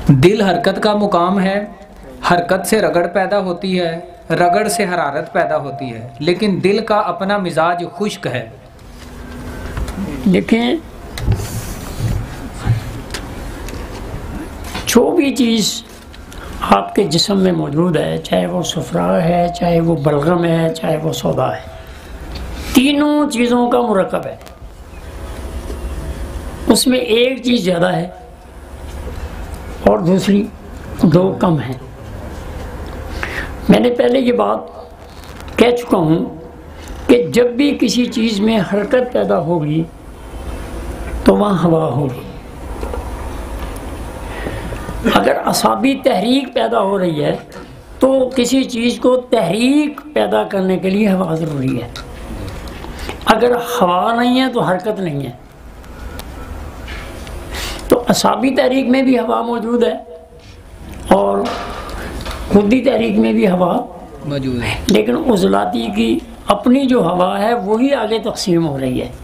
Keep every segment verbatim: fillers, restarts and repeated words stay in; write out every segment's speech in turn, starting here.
दिल हरकत का मुकाम है, हरकत से रगड़ पैदा होती है, रगड़ से हरारत पैदा होती है, लेकिन दिल का अपना मिजाज खुश्क है। देखें, जो भी चीज़ आपके जिस्म में मौजूद है, चाहे वो सफ़रा है, चाहे वो बलगम है, चाहे वो सौदा है, तीनों चीज़ों का मुरक्कब है। उसमें एक चीज़ ज़्यादा है और दूसरी दो कम है। मैंने पहले ये बात कह चुका हूँ कि जब भी किसी चीज़ में हरकत पैदा होगी तो वहाँ हवा होगी। अगर असाबी तहरीक पैदा हो रही है तो किसी चीज़ को तहरीक पैदा करने के लिए हवा ज़रूरी है। अगर हवा नहीं है तो हरकत नहीं है। तो असाबी तहरीक में भी हवा मौजूद है और खुदी तहरीक में भी हवा मौजूद है, लेकिन उज़लाती की अपनी जो हवा है वही आगे तक़सीम हो रही है।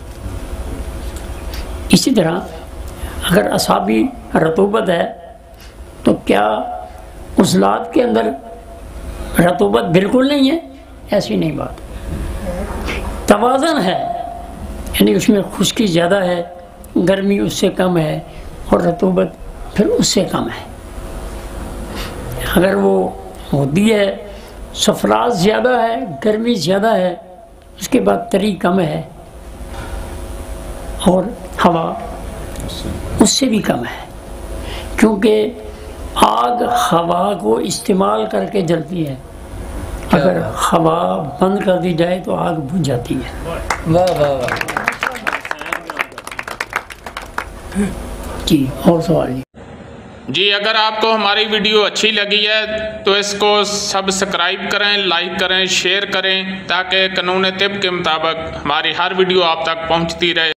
इसी तरह अगर असाबी रतूबत है तो क्या उज़लात के अंदर रतूबत बिल्कुल नहीं है? ऐसी नहीं बात। तवाज़न है, यानी उसमें खुश्की ज़्यादा है, गर्मी उससे कम है और रतूबत फिर उससे कम है। अगर वो होती है, सफरात ज़्यादा है, गर्मी ज़्यादा है, उसके बाद तरी कम है और हवा उससे भी कम है, क्योंकि आग हवा को इस्तेमाल करके जलती है। अगर हवा बंद कर दी जाए तो आग बुझ जाती है। वाह वाह वाह। जी, और सवाल जी? जी, अगर आपको हमारी वीडियो अच्छी लगी है तो इसको सब्सक्राइब करें, लाइक करें, शेयर करें, ताकि कानून तिब के मुताबिक हमारी हर वीडियो आप तक पहुंचती रहे।